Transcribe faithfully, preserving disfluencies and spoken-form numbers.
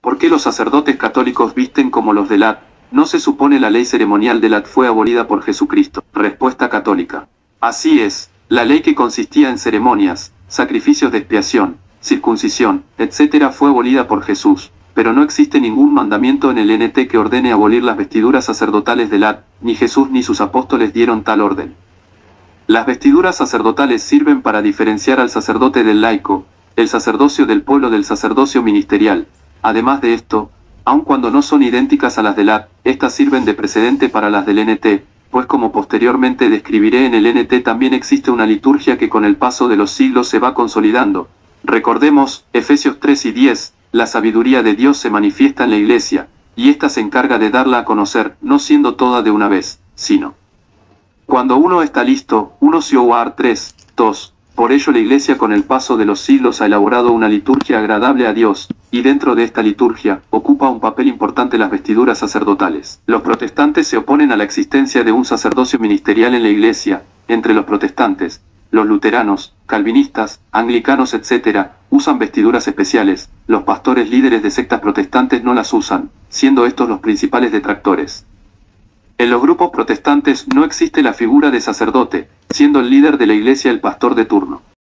¿Por qué los sacerdotes católicos visten como los del A D? ¿No se supone la ley ceremonial del A D fue abolida por Jesucristo? Respuesta católica. Así es, la ley que consistía en ceremonias, sacrificios de expiación, circuncisión, etcétera fue abolida por Jesús, pero no existe ningún mandamiento en el N T que ordene abolir las vestiduras sacerdotales del A D, ni Jesús ni sus apóstoles dieron tal orden. Las vestiduras sacerdotales sirven para diferenciar al sacerdote del laico, el sacerdocio del pueblo del sacerdocio ministerial. Además de esto, aun cuando no son idénticas a las del A D, estas sirven de precedente para las del N T, pues como posteriormente describiré en el N T también existe una liturgia que con el paso de los siglos se va consolidando. Recordemos, Efesios tres y diez, la sabiduría de Dios se manifiesta en la Iglesia, y ésta se encarga de darla a conocer, no siendo toda de una vez, sino cuando uno está listo. Primera Corintios tres, dos. Por ello la Iglesia con el paso de los siglos ha elaborado una liturgia agradable a Dios, y dentro de esta liturgia, ocupa un papel importante las vestiduras sacerdotales. Los protestantes se oponen a la existencia de un sacerdocio ministerial en la Iglesia. Entre los protestantes, los luteranos, calvinistas, anglicanos, etcétera, usan vestiduras especiales. Los pastores líderes de sectas protestantes no las usan, siendo estos los principales detractores. En los grupos protestantes no existe la figura de sacerdote, siendo el líder de la iglesia el pastor de turno.